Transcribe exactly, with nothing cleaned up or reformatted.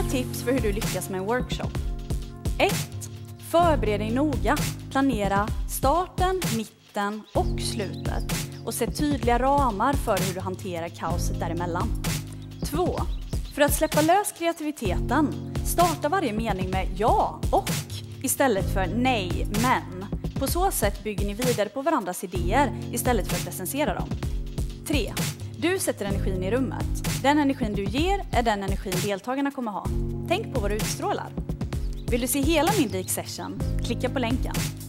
Tre tips för hur du lyckas med en workshop. ett. Förbered dig noga. Planera starten, mitten och slutet. Och sätt tydliga ramar för hur du hanterar kaoset däremellan. två. För att släppa lös kreativiteten, starta varje mening med ja och istället för nej men. På så sätt bygger ni vidare på varandras idéer istället för att recensera dem. tre. Du sätter energin i rummet. Den energin du ger är den energin deltagarna kommer ha. Tänk på vad du utstrålar. Vill du se hela min Deek Session? Klicka på länken.